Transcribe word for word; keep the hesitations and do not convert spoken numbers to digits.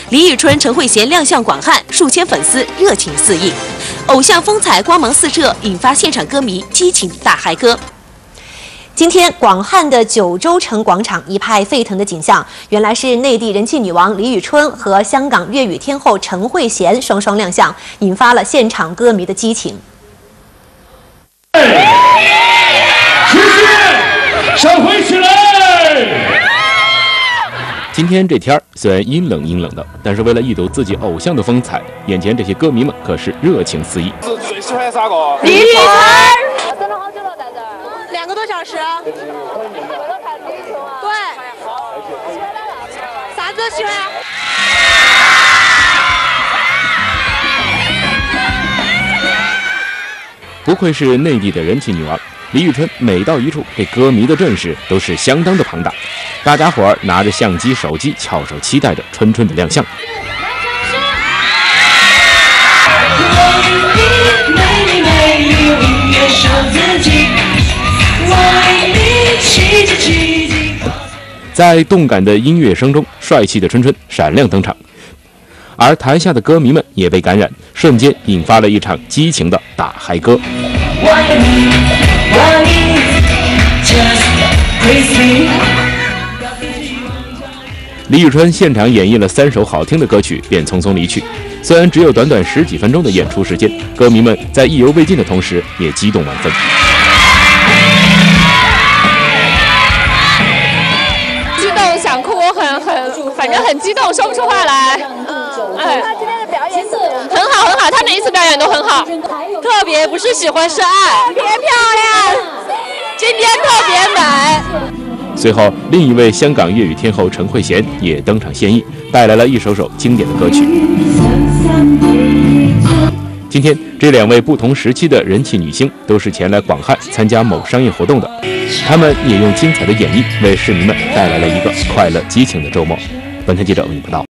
李宇春、陈慧娴亮相广汉，数千粉丝热情四溢，偶像风采光芒四射，引发现场歌迷激情大嗨歌。今天，广汉的九州城广场一派沸腾的景象，原来是内地人气女王李宇春和香港粤语天后陈慧娴双双亮相，引发了现场歌迷的激情。 手挥起来！ 今天这天儿虽然阴冷阴冷的，但是为了一睹自己偶像的风采，眼前这些歌迷们可是热情四溢。 是最喜欢哪个？ 李宇春。 等了好久了，在这儿。 两个多小时。为了看李宇春啊。 对。啥子都喜欢啊？ 不愧是内地的人气女王。李宇春每到一处，这歌迷的阵势都是相当的庞大，大家伙儿拿着相机、手机，翘首期待着春春的亮相。在动感的音乐声中，帅气的春春闪亮登场，而台下的歌迷们也被感染，瞬间引发了一场激情的大嗨歌。李宇春现场演绎了三首好听的歌曲，便匆匆离去。虽然只有短短十几分钟的演出时间，歌迷们在意犹未尽的同时，也激动万分。 激动想哭，很很，反正很激动，说不出话来。 哎，他今天的表演很好很好，他每一次表演都很好，特别不是喜欢是爱，特别漂亮，今天特别美。 随后，另一位香港粤语天后陈慧娴也登场献艺，带来了一首首经典的歌曲。今天，这两位不同时期的人气女星都是前来广汉参加某商业活动的，她们也用精彩的演绎为市民们带来了一个快乐激情的周末。本台记者为您报道。